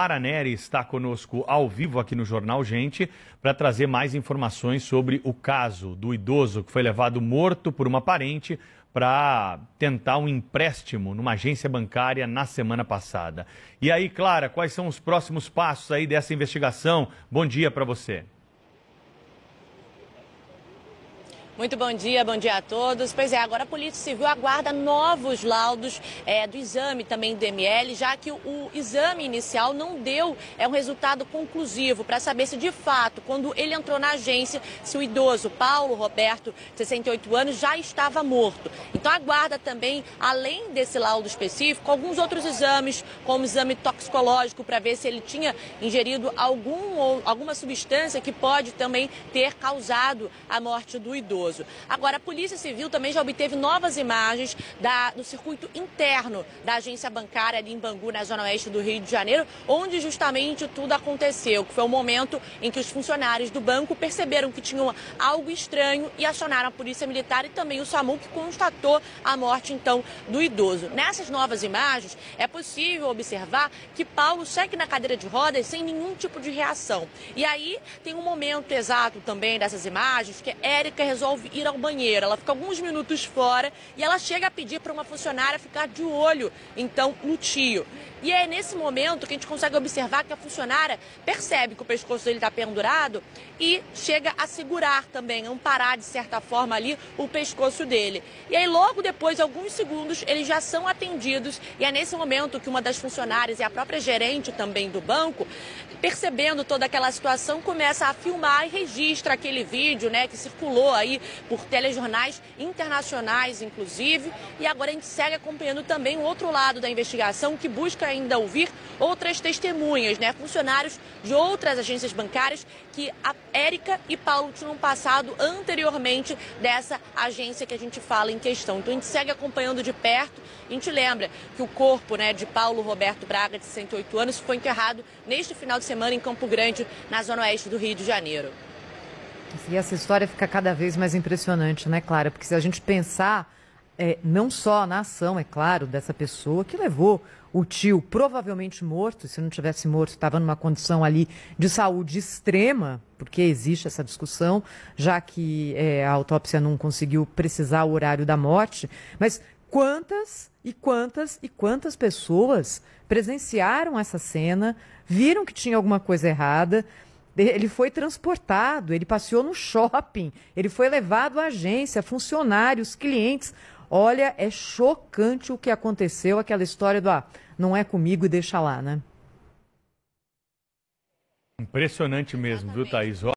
Clara Neri está conosco ao vivo aqui no Jornal Gente para trazer mais informações sobre o caso do idoso que foi levado morto por uma parente para tentar um empréstimo numa agência bancária na semana passada. E aí, Clara, quais são os próximos passos aí dessa investigação? Bom dia para você. Muito bom dia a todos. Pois é, agora a Polícia Civil aguarda novos laudos do exame também do ML, já que o exame inicial não deu um resultado conclusivo para saber se de fato, quando ele entrou na agência, se o idoso Paulo Roberto, 68 anos, já estava morto. Então aguarda também, além desse laudo específico, alguns exames, como exame toxicológico, para ver se ele tinha ingerido alguma substância que pode também ter causado a morte do idoso. Agora, a Polícia Civil também já obteve novas imagens do circuito interno da agência bancária ali em Bangu, na zona oeste do Rio de Janeiro, onde justamente tudo aconteceu, que foi o momento em que os funcionários do banco perceberam que tinham algo estranho e acionaram a Polícia Militar e também o SAMU, que constatou a morte, então, do idoso. Nessas novas imagens, é possível observar que Paulo segue na cadeira de rodas sem nenhum tipo de reação. E aí tem um momento exato também dessas imagens que Érica resolve ir ao banheiro. Ela fica alguns minutos fora e ela chega a pedir para uma funcionária ficar de olho, então, no tio. E é nesse momento que a gente consegue observar que a funcionária percebe que o pescoço dele está pendurado e chega a segurar também, amparar de certa forma ali o pescoço dele. E aí logo depois, alguns segundos, eles já são atendidos e é nesse momento que uma das funcionárias e a própria gerente também do banco, percebendo toda aquela situação, começa a filmar e registra aquele vídeo, né, que circulou aí por telejornais internacionais, inclusive. E agora a gente segue acompanhando também o outro lado da investigação, que busca ainda ouvir outras testemunhas, né, funcionários de outras agências bancárias que a Érica e Paulo tinham passado anteriormente dessa agência que a gente fala em questão. Então a gente segue acompanhando de perto. A gente lembra que o corpo, né, de Paulo Roberto Braga, de 68 anos, foi enterrado neste final de semana em Campo Grande, na zona oeste do Rio de Janeiro. E essa história fica cada vez mais impressionante, né, Clara? Porque se a gente pensar não só na ação, é claro, dessa pessoa que levou o tio provavelmente morto, se não tivesse morto, estava numa condição ali de saúde extrema, porque existe essa discussão, já que a autópsia não conseguiu precisar o horário da morte, mas quantas pessoas presenciaram essa cena, viram que tinha alguma coisa errada. Ele foi transportado, ele passeou no shopping, ele foi levado à agência, funcionários, clientes. Olha, é chocante o que aconteceu, aquela história do não é comigo e deixa lá, né? Impressionante mesmo, viu, Thaís?